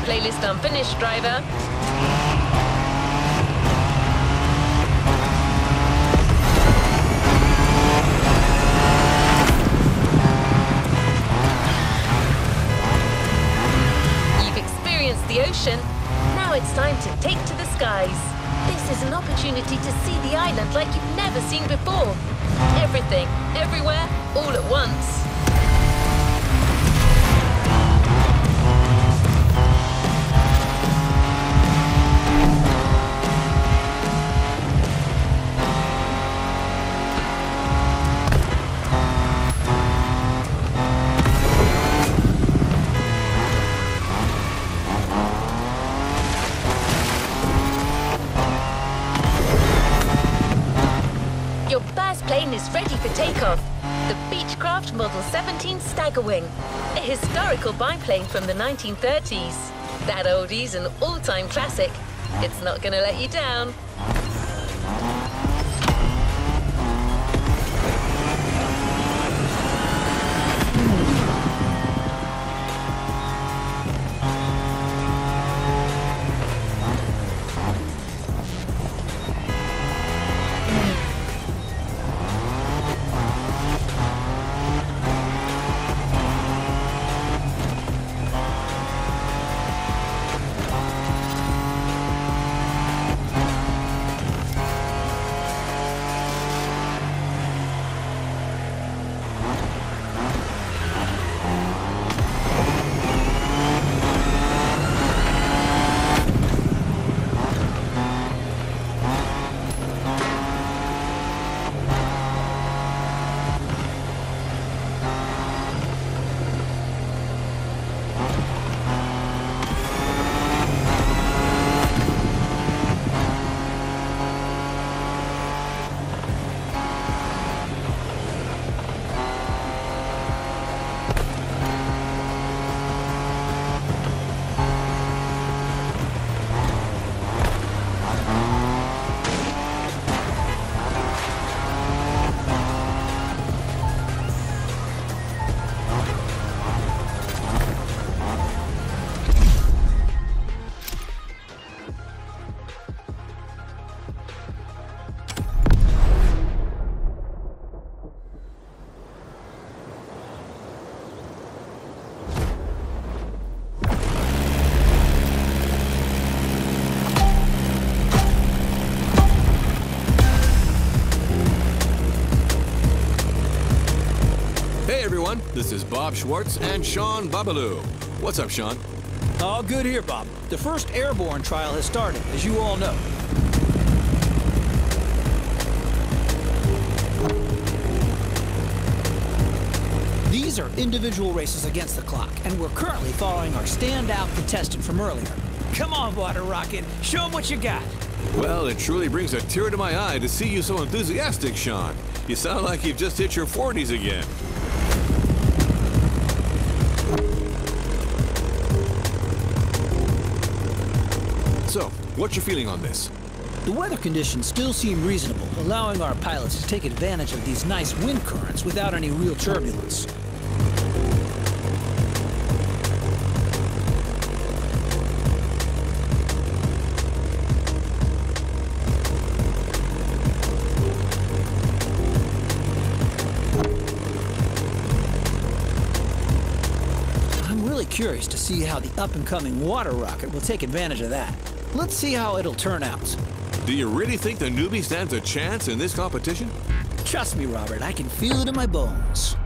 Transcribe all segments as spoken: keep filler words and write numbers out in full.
Playlist unfinished, driver. You've experienced the ocean. Now it's time to take to the skies. This is an opportunity to see the island like you've never seen before. Everything, everywhere, all at once. Your first plane is ready for takeoff. The Beechcraft Model seventeen Staggerwing, a historical biplane from the nineteen thirties. That oldie's an all-time classic. It's not gonna let you down. This is Bob Schwartz and Sean Babaloo. What's up, Sean? All good here, Bob. The first airborne trial has started, as you all know. These are individual races against the clock, and we're currently following our standout contestant from earlier. Come on, Water Rocket, show them what you got. Well, it truly brings a tear to my eye to see you so enthusiastic, Sean. You sound like you've just hit your forties again. So, what's your feeling on this? The weather conditions still seem reasonable, allowing our pilots to take advantage of these nice wind currents without any real turbulence. I'm really curious to see how the up-and-coming Water Rocket will take advantage of that. Let's see how it'll turn out. Do you really think the newbie stands a chance in this competition? Trust me, Robert, I can feel it in my bones.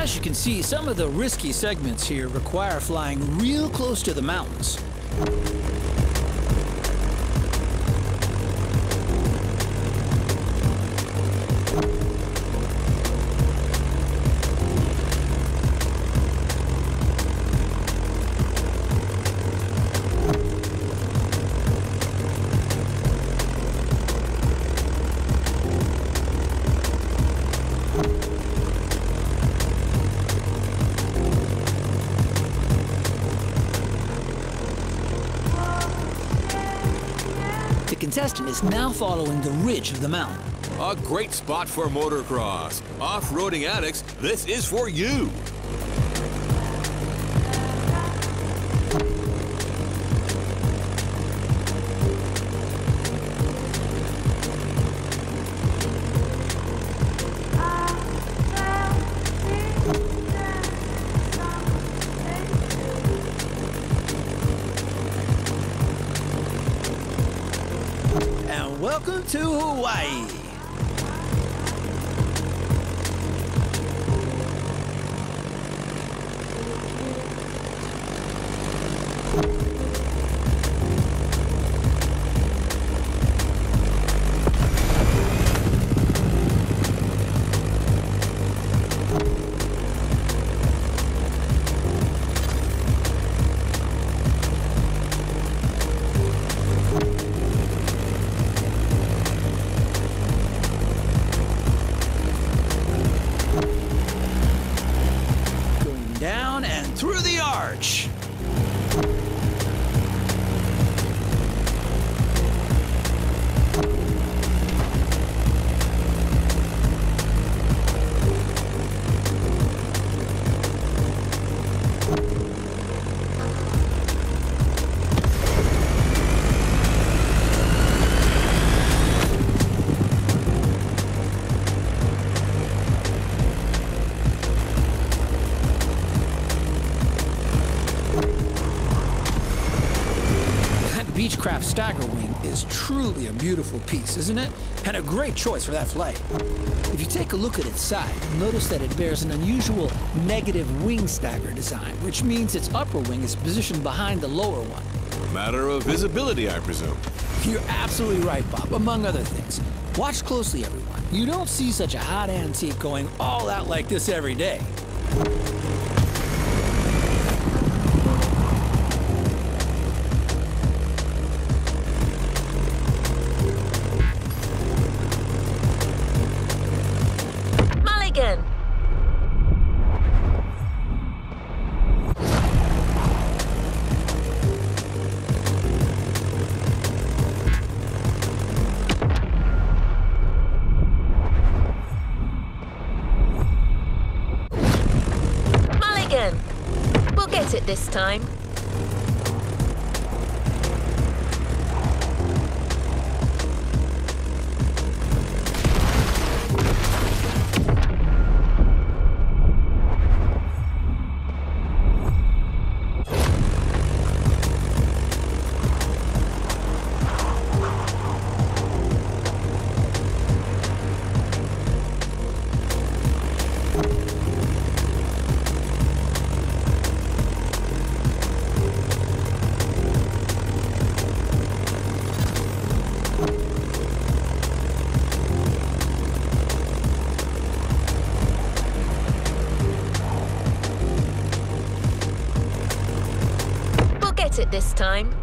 As you can see, some of the risky segments here require flying real close to the mountains. The contestant is now following the ridge of the mountain. A great spot for motocross. Off-roading addicts, this is for you. And welcome to Hawaii. Down and through the arch. Beechcraft Stagger Wing is truly a beautiful piece, isn't it? And a great choice for that flight. If you take a look at its side, you'll notice that it bears an unusual negative wing stagger design, which means its upper wing is positioned behind the lower one. Matter of visibility, I presume. You're absolutely right, Bob, among other things. Watch closely, everyone. You don't see such a hot antique going all out like this every day. Mulligan! Mulligan! We'll get it this time. It this time.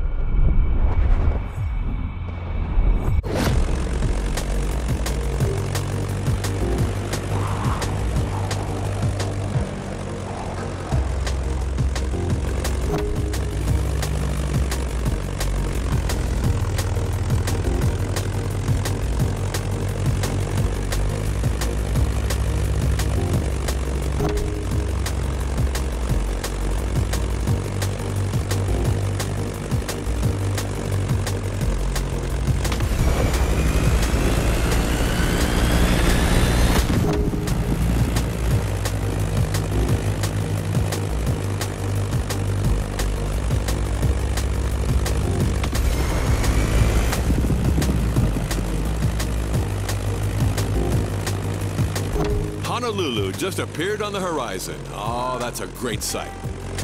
Honolulu just appeared on the horizon. Oh, that's a great sight.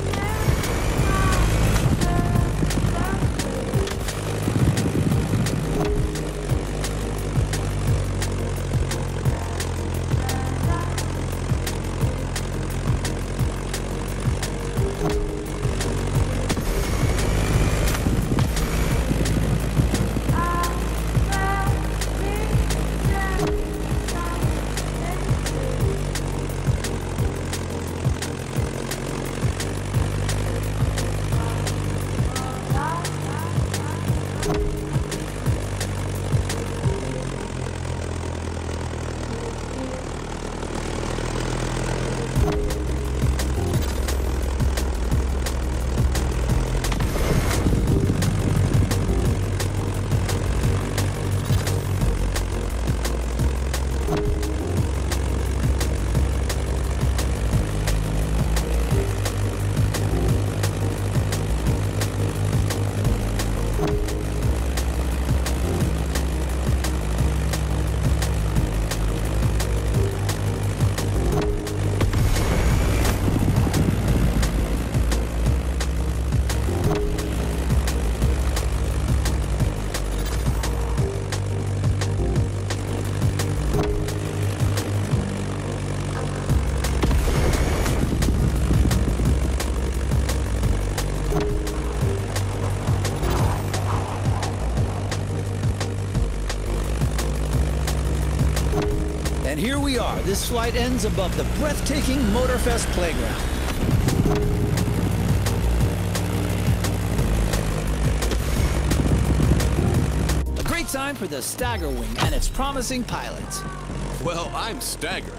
And here we are. This flight ends above the breathtaking Motorfest playground. A great time for the Staggerwing and its promising pilots. Well, I'm staggered.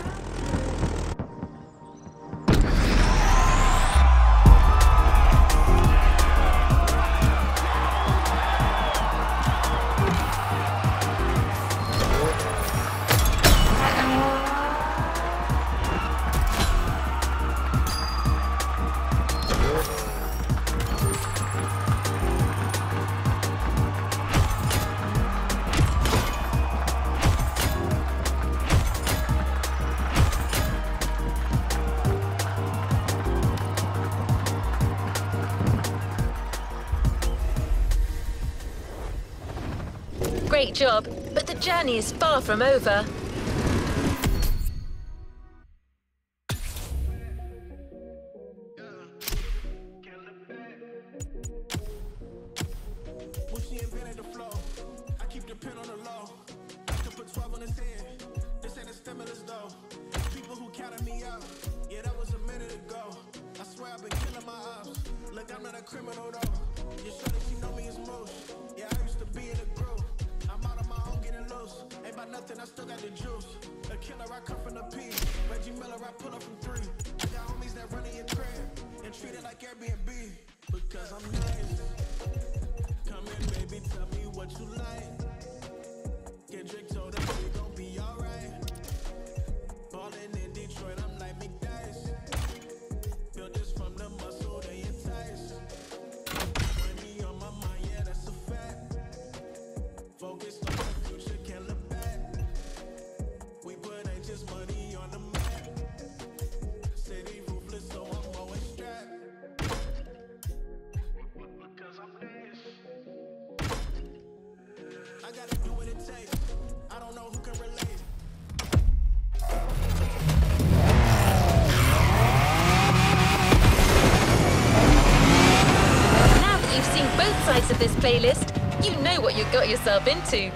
Great job, but the journey is far from over. Of this playlist, you know what you got yourself into.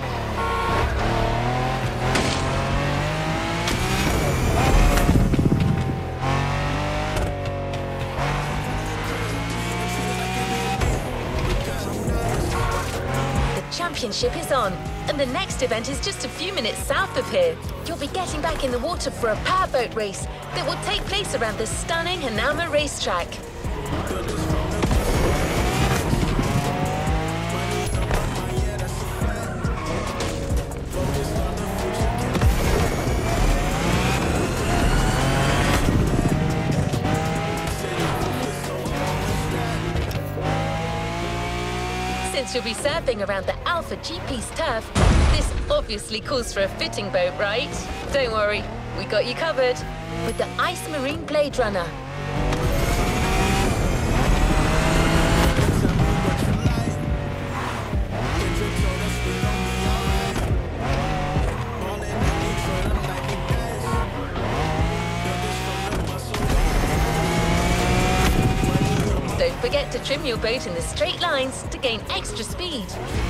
The championship is on, and the next event is just a few minutes south of here. You'll be getting back in the water for a powerboat race that will take place around the stunning Hanauma racetrack. Since you'll be surfing around the Alpha G P's turf, this obviously calls for a fitting boat, right? Don't worry, We got you covered with the Ice Marine Blade Runner. Don't forget to trim your boat in the straight lines to gain extra speed.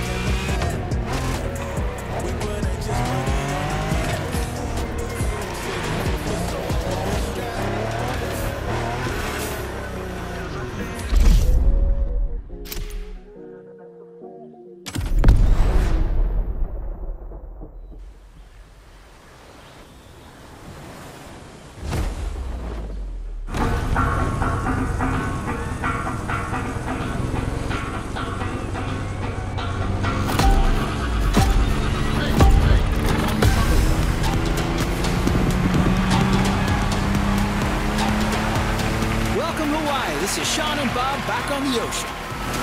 This is Sean and Bob back on the ocean.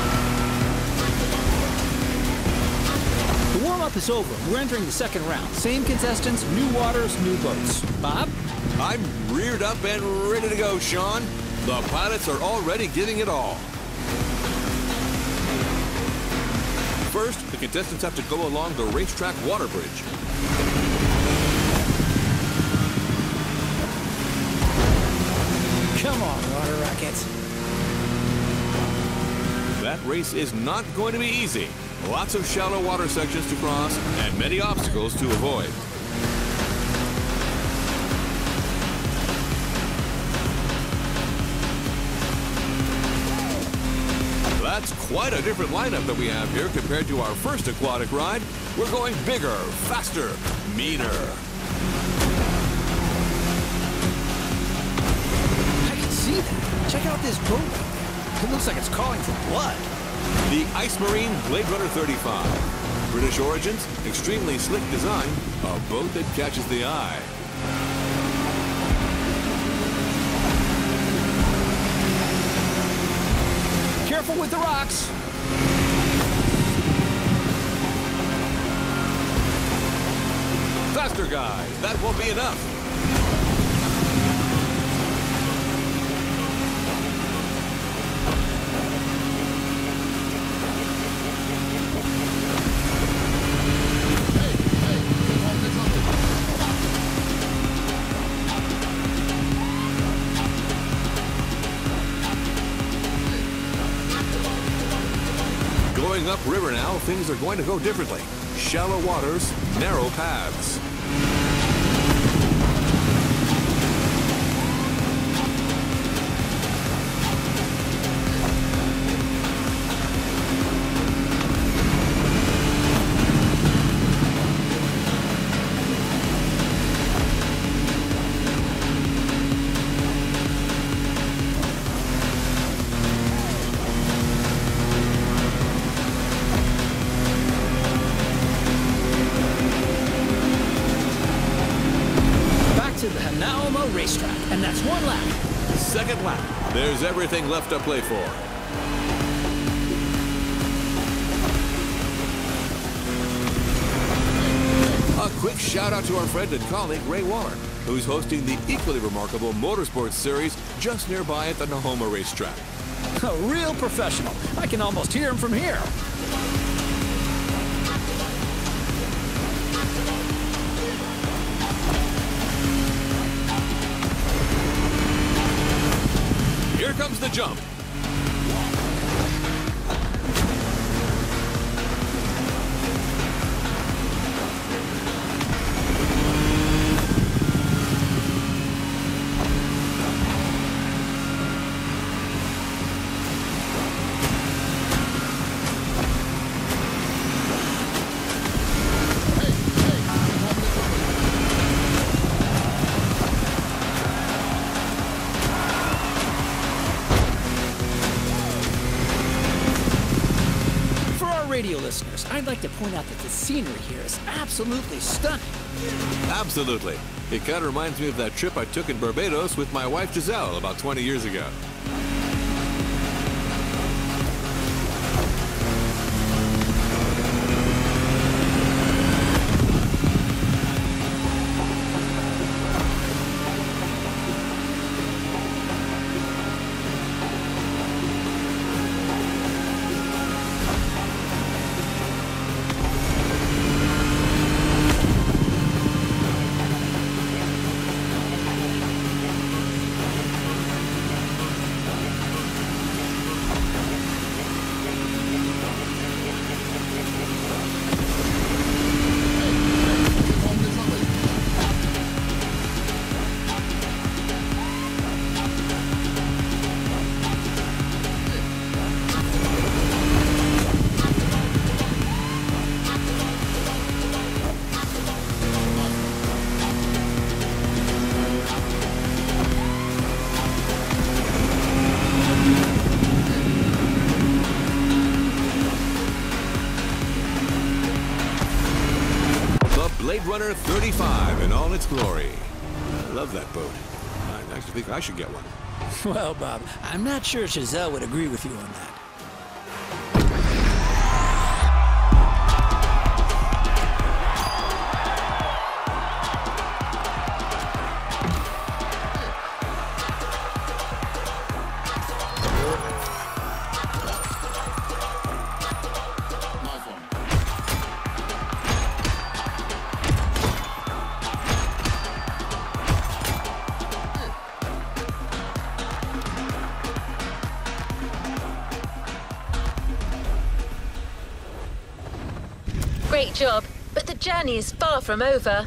The warm-up is over. We're entering the second round. Same contestants, new waters, new boats. Bob? I'm reared up and ready to go, Sean. The pilots are already giving it all. First, the contestants have to go along the racetrack water bridge. Come on, water rockets. That race is not going to be easy. Lots of shallow water sections to cross and many obstacles to avoid. That's quite a different lineup that we have here compared to our first aquatic ride. We're going bigger, faster, meaner. I can see that. Check out this boat. It looks like it's calling for blood. The Ice Marine Blade Runner thirty-five. British origins, extremely slick design, a boat that catches the eye. Careful with the rocks. Faster, guys. That won't be enough. Going upriver now, things are going to go differently. Shallow waters, narrow paths. To the Hanauma racetrack, and that's one lap. Second lap. There's everything left to play for. A quick shout out to our friend and colleague Ray Waller, who's hosting the equally remarkable Motorsports Series just nearby at the Nahoma racetrack. A real professional. I can almost hear him from here. Here comes the jump. Radio listeners, I'd like to point out that the scenery here is absolutely stunning. Absolutely. It kind of reminds me of that trip I took in Barbados with my wife Giselle about twenty years ago. Runner thirty-five in all its glory. I love that boat. I actually think I should get one. Well, Bob, I'm not sure Giselle would agree with you on that. Great job, but the journey is far from over.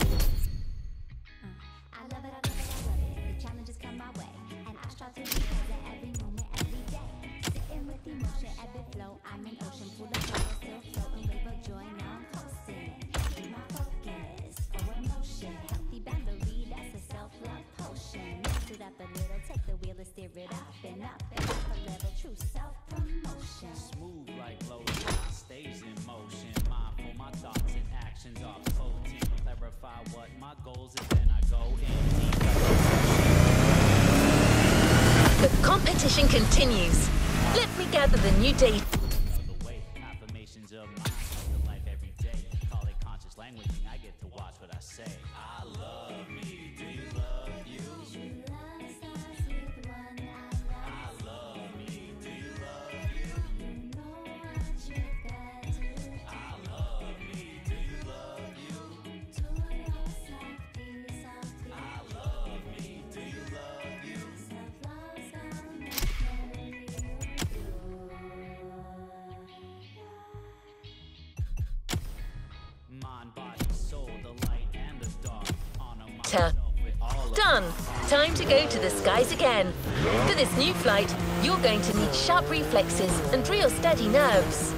The competition continues. Let me gather the new data. Affirmations of mine, the life every day. Call it conscious language, and I get to watch what I say. I love me. Do you love you? I love me. Do you love you? I love me. Do you love you? I love me. Do you love you? Mind, body, soul, the light and the dark. Honor myself with all of Done. Time to go to the skies again. For this new flight, you're going to need sharp reflexes and real steady nerves.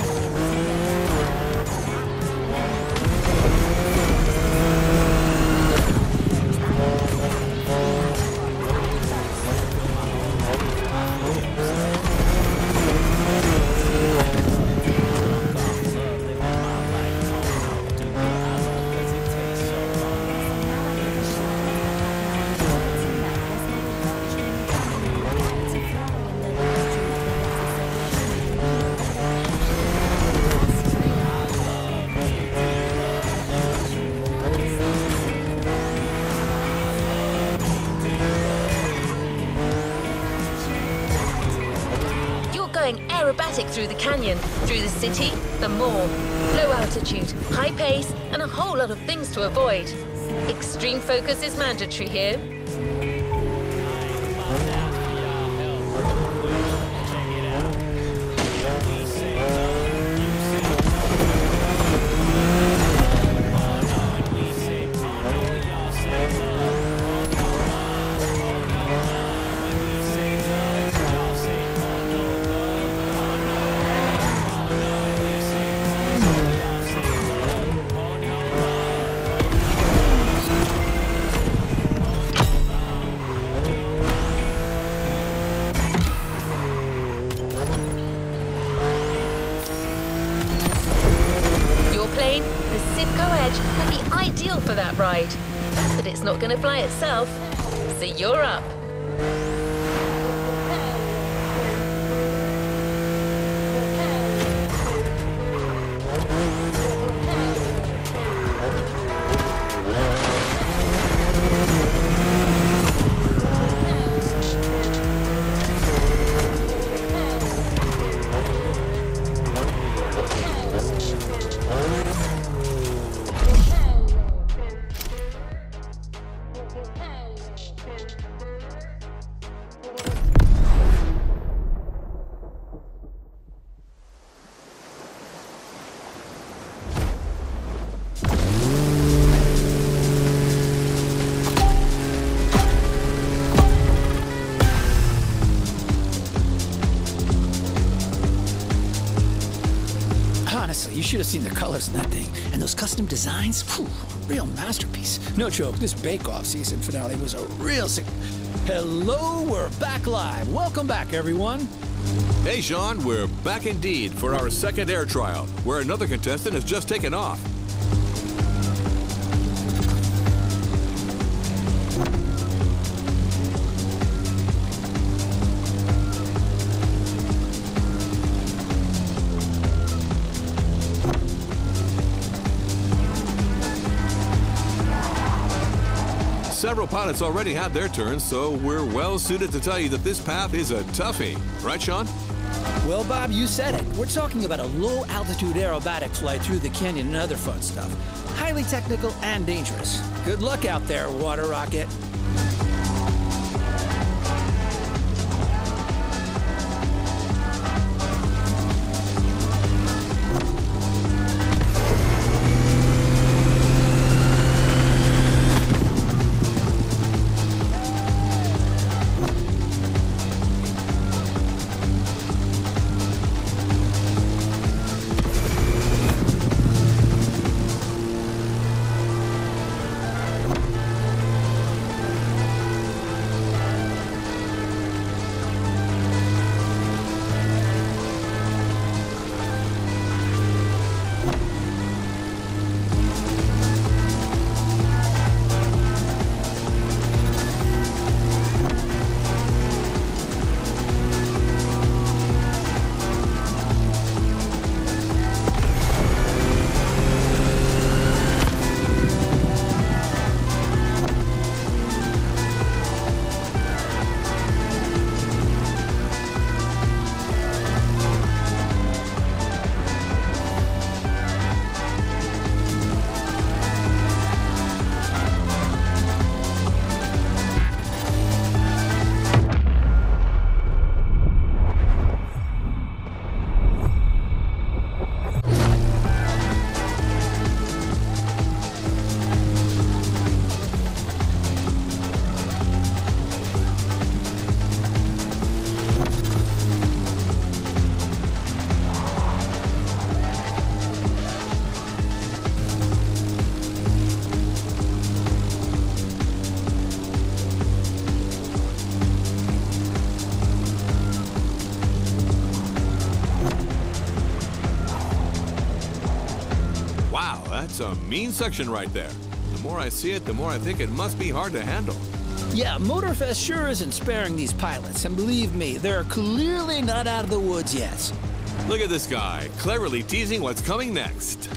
Going aerobatic through the canyon, through the city, the mall. Low altitude, high pace, and a whole lot of things to avoid. Extreme focus is mandatory here. Ideal for that ride, but it's not going to fly itself, so you're up. Honestly, you should have seen the colors in that thing. And those custom designs, whew, real masterpiece. No joke, this Bake-Off season finale was a real sick... Hello, we're back live. Welcome back, everyone. Hey, Sean, we're back indeed for our second air trial, where another contestant has just taken off. Several pilots already had their turns, so we're well suited to tell you that this path is a toughie. Right, Sean? Well, Bob, you said it. We're talking about a low-altitude aerobatic flight through the canyon and other fun stuff. Highly technical and dangerous. Good luck out there, water rocket. That's a mean section right there. The more I see it, the more I think it must be hard to handle. Yeah, Motorfest sure isn't sparing these pilots, and believe me, they're clearly not out of the woods yet. Look at this guy, cleverly teasing what's coming next.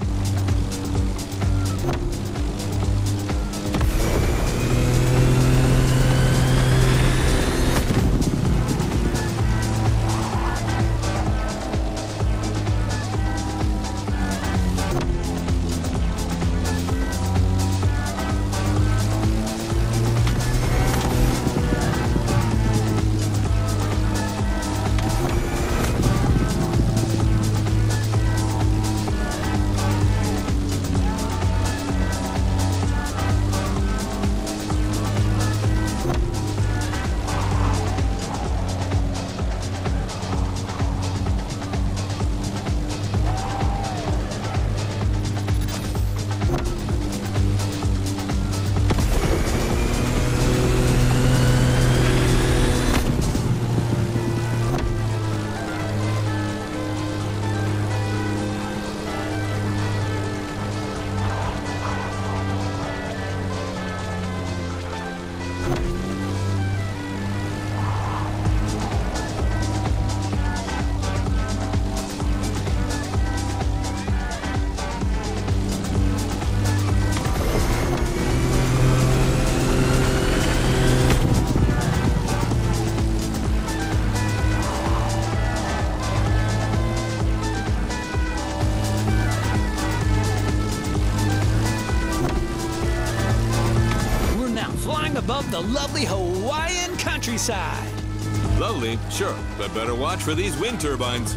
Above the lovely Hawaiian countryside. Lovely, sure, but better watch for these wind turbines.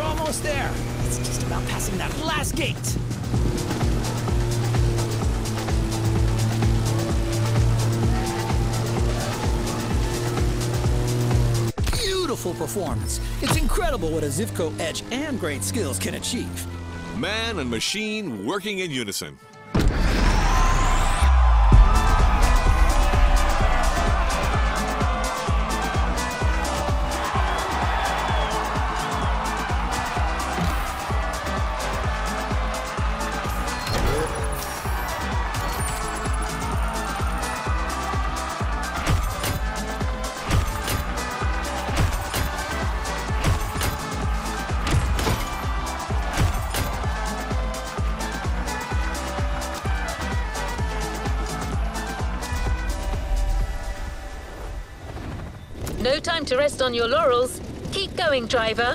almost there. It's just about passing that last gate. Beautiful performance. It's incredible what a Zivco edge and great skills can achieve. Man and machine working in unison. No time to rest on your laurels. Keep going, driver.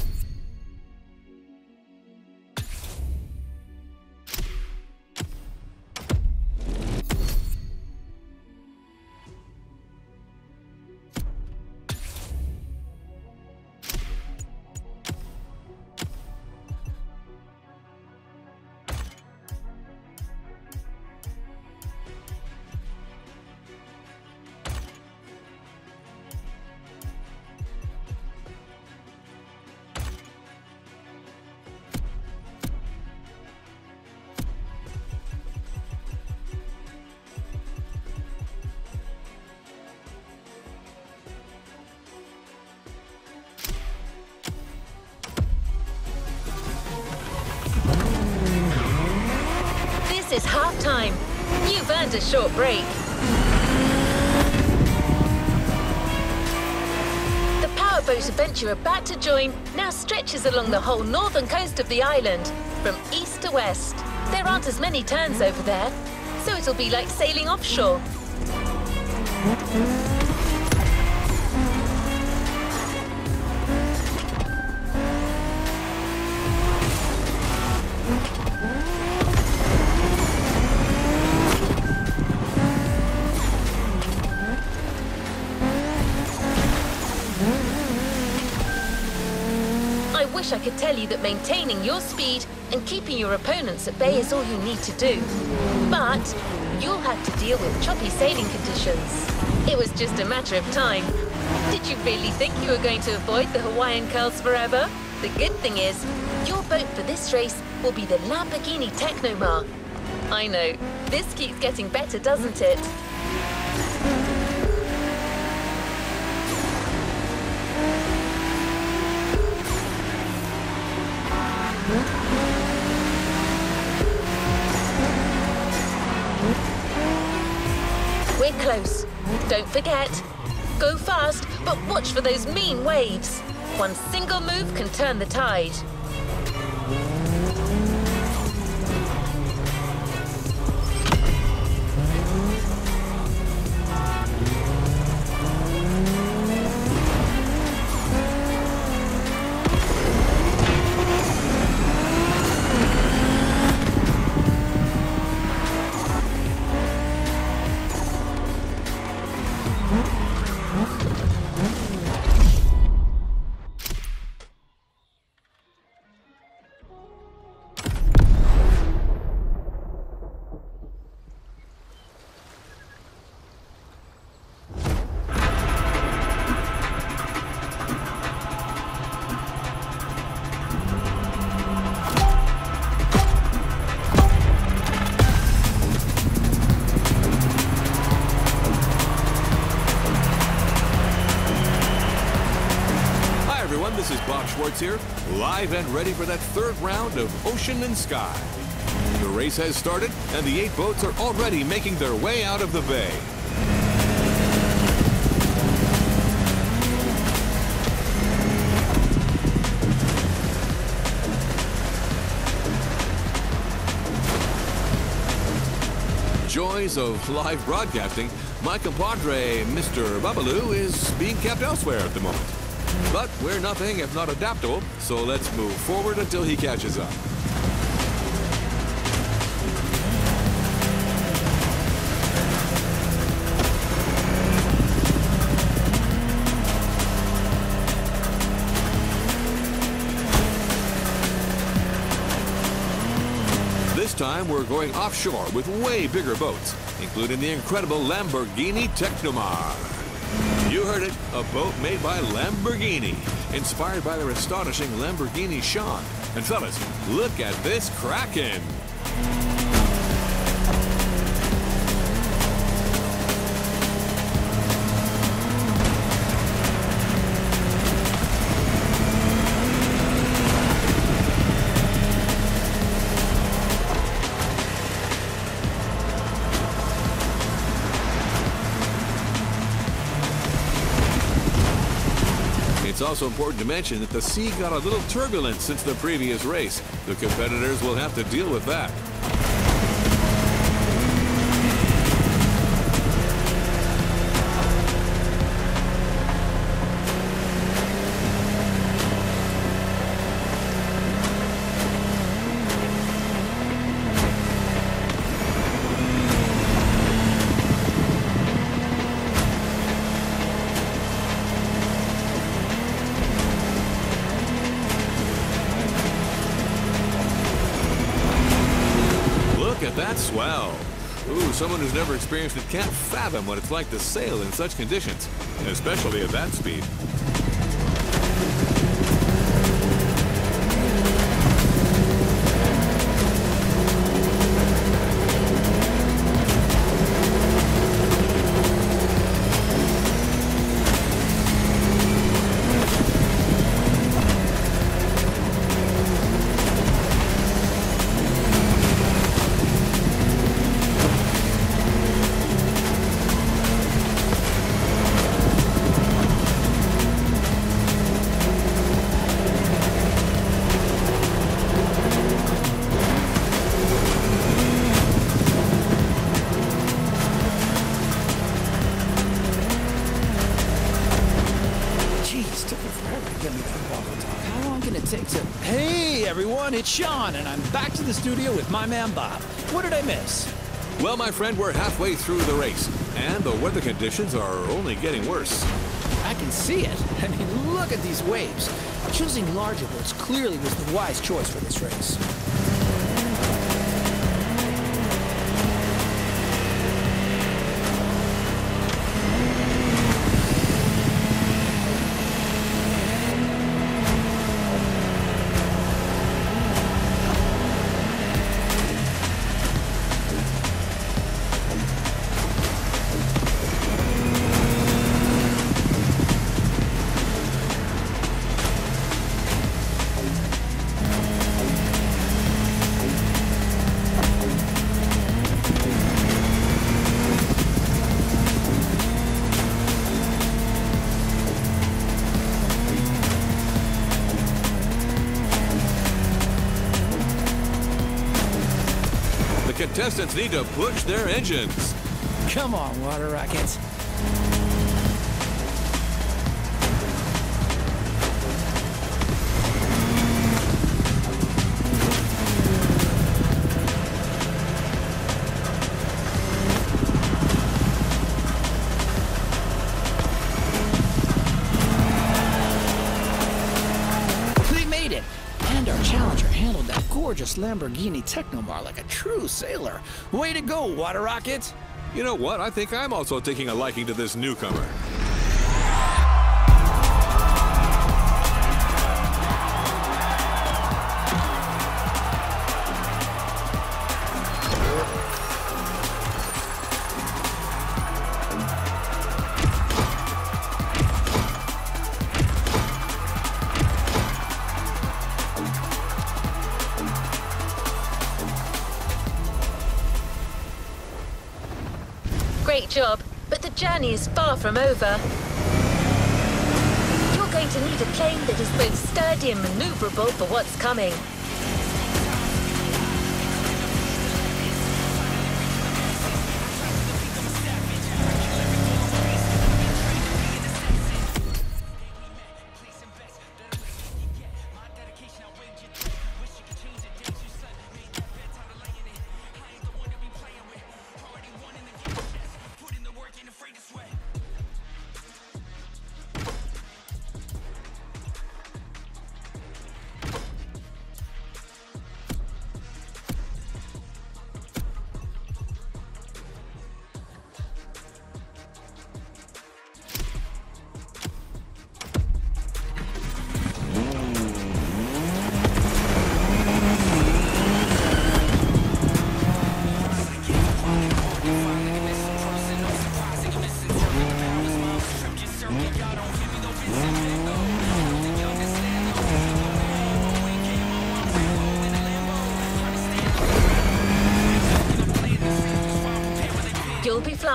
This is half-time. You've earned a short break. The powerboat event you're about to join now stretches along the whole northern coast of the island, from east to west. There aren't as many turns over there, so it'll be like sailing offshore. I wish I could tell you that maintaining your speed and keeping your opponents at bay is all you need to do. But you'll have to deal with choppy sailing conditions. It was just a matter of time. Did you really think you were going to avoid the Hawaiian curls forever? The good thing is, your boat for this race will be the Lamborghini Technomar. I know, this keeps getting better, doesn't it? We're close. Don't forget. Go fast, but watch for those mean waves. One single move can turn the tide. This is Bob Schwartz here, live and ready for that third round of Ocean and Sky. The race has started, and the eight boats are already making their way out of the bay. Joys of live broadcasting, my compadre, Mister Babalu, is being kept elsewhere at the moment. But we're nothing if not adaptable, so let's move forward until he catches up. This time we're going offshore with way bigger boats, including the incredible Lamborghini Technomar. You heard it, a boat made by Lamborghini, inspired by their astonishing Lamborghini Sean. And fellas, look at this Kraken! It's also important to mention that the sea got a little turbulent since the previous race. The competitors will have to deal with that. That's swell. Ooh, someone who's never experienced it can't fathom what it's like to sail in such conditions, especially at that speed. Hey everyone, it's Sean, and I'm back to the studio with my man Bob. What did I miss? Well, my friend, we're halfway through the race, and the weather conditions are only getting worse. I can see it. I mean, look at these waves. Choosing larger boats clearly was the wise choice for this race. Contestants need to push their engines. Come on, water rockets. We made it! And our challenger handled that gorgeous Lamborghini Technomar like a true sailor. Way to go, water rockets! You know what? I think I'm also taking a liking to this newcomer. Great job, but the journey is far from over. You're going to need a plane that is both sturdy and maneuverable for what's coming.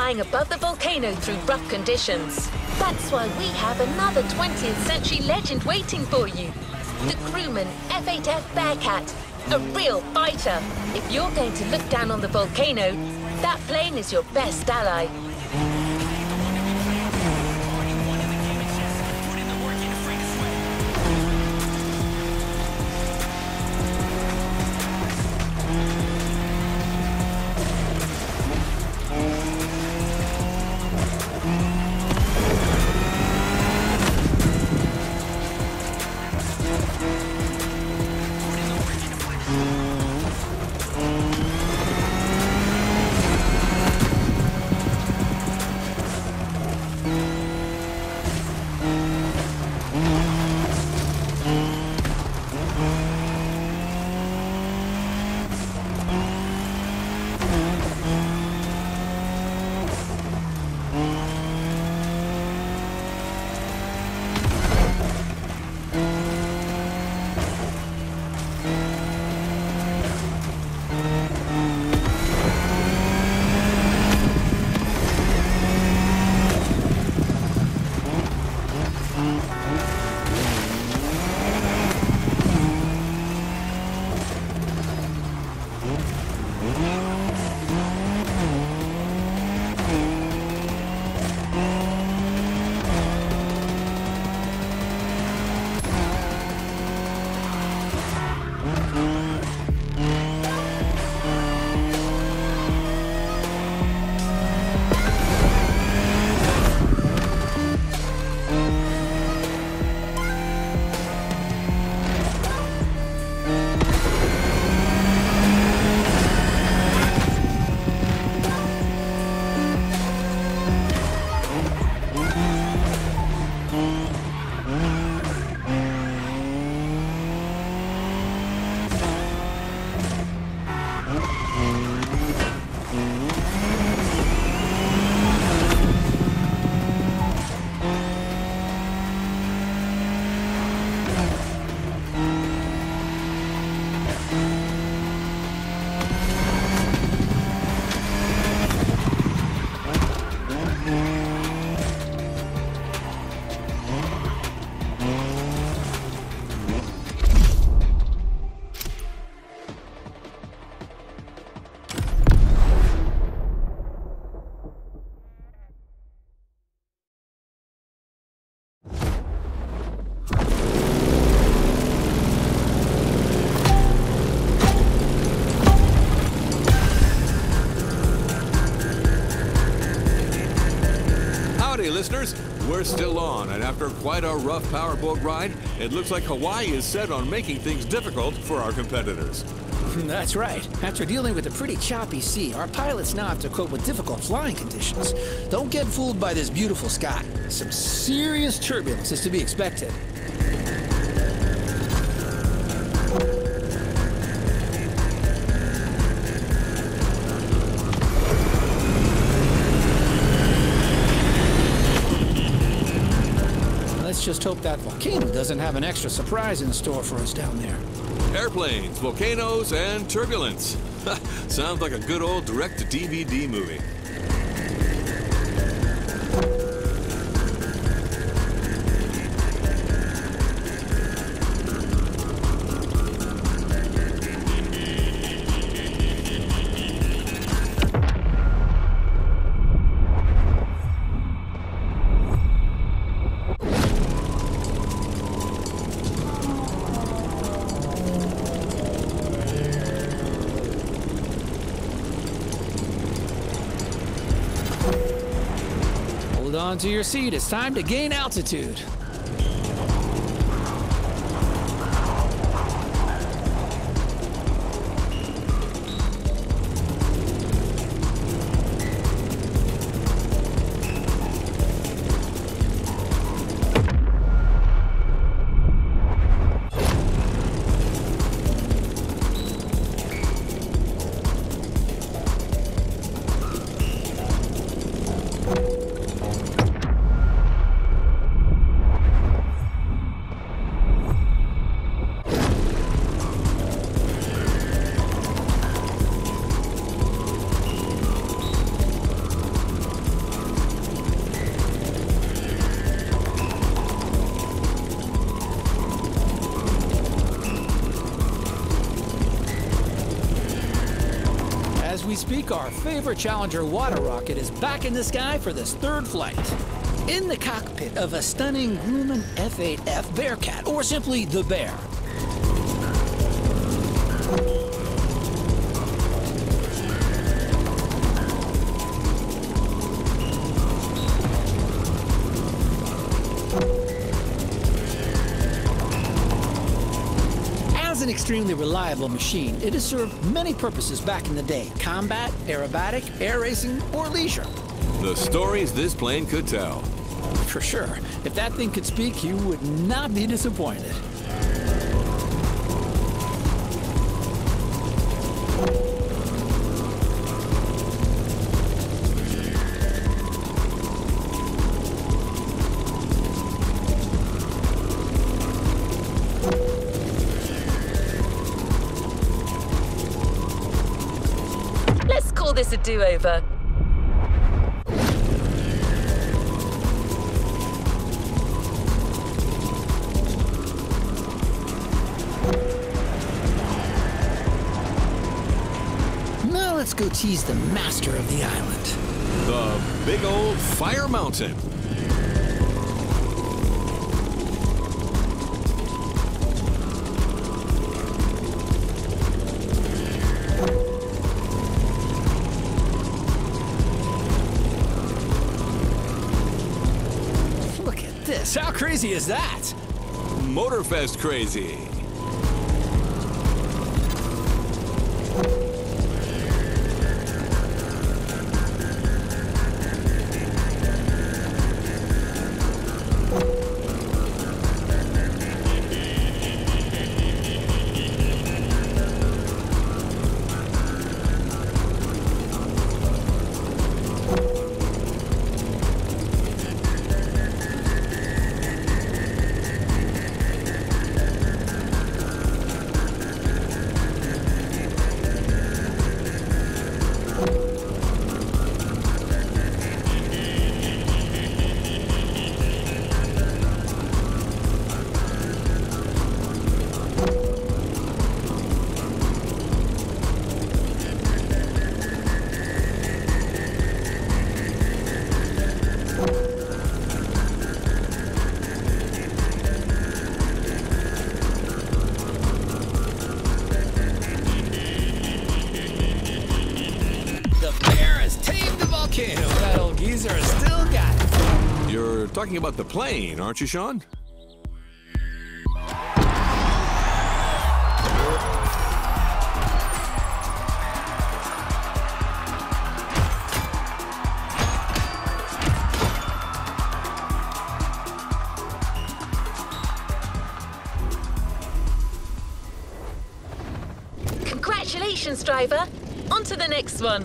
flying above the volcano through rough conditions. That's why we have another twentieth century legend waiting for you. The Grumman F eight F Bearcat, a real fighter. If you're going to look down on the volcano, that plane is your best ally. Listeners, we're still on, and after quite a rough powerboat ride, it looks like Hawaii is set on making things difficult for our competitors. That's right. After dealing with a pretty choppy sea, our pilots now have to cope with difficult flying conditions. Don't get fooled by this beautiful sky. Some serious turbulence is to be expected. Let's just hope that volcano doesn't have an extra surprise in store for us down there. Airplanes, volcanoes, and turbulence. Sounds like a good old direct-to-D V D movie. Hold on to your seat. It's time to gain altitude. we speak, our favorite Challenger water rocket is back in the sky for this third flight. In the cockpit of a stunning Grumman F eight F Bearcat, or simply the Bear. As an extremely reliable machine, it has served many purposes back in the day: combat, aerobatic, air racing, or leisure. The stories this plane could tell. For sure. If that thing could speak, you would not be disappointed. Let's call this a do-over. Now let's go tease the master of the island. The big old Fire Mountain. Look at this. How crazy is that? Motorfest crazy. That old geezer has still got it. You're talking about the plane, aren't you, Sean? Congratulations, driver. On to the next one.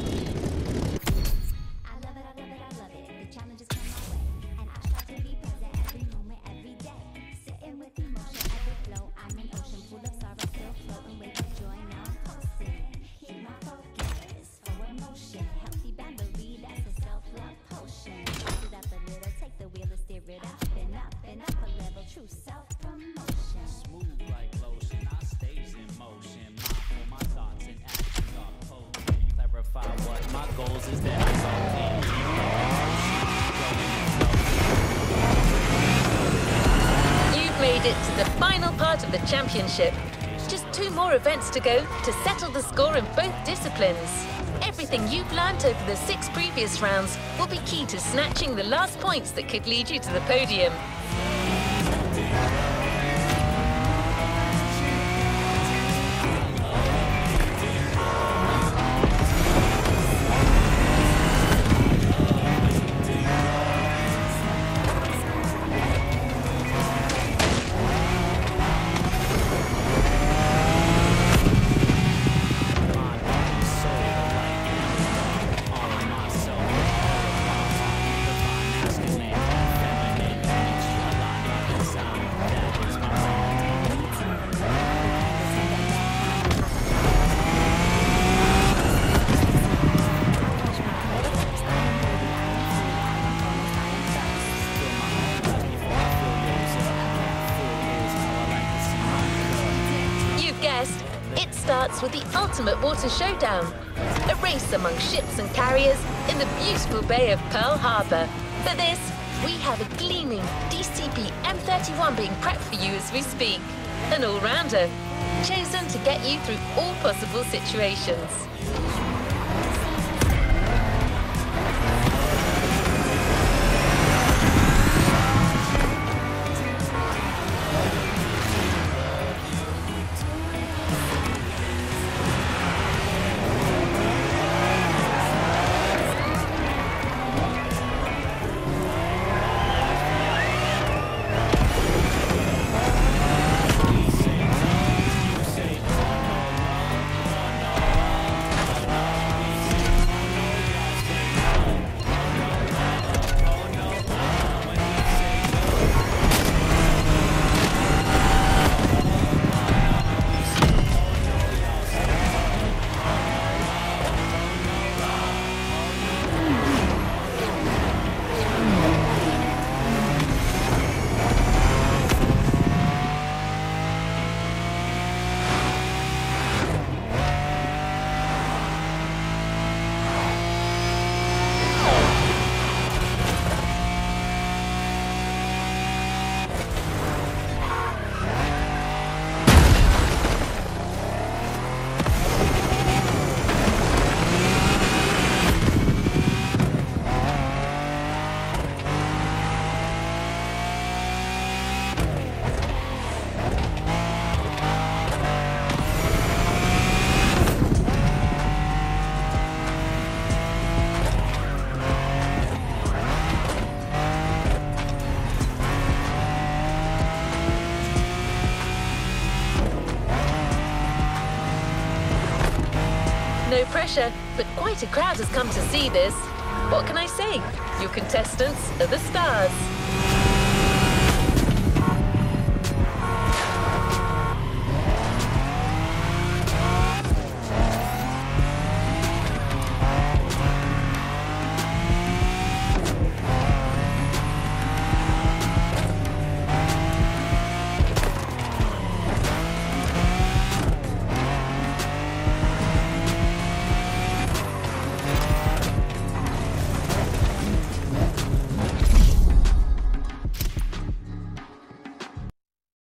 Made it to the final part of the championship. Just two more events to go to settle the score in both disciplines. Everything you've learnt over the six previous rounds will be key to snatching the last points that could lead you to the podium. It starts with the ultimate water showdown, a race among ships and carriers in the beautiful Bay of Pearl Harbor. For this, we have a gleaming D C P M thirty-one being prepped for you as we speak. An all-rounder, chosen to get you through all possible situations. No pressure, but quite a crowd has come to see this. What can I say? Your contestants are the stars.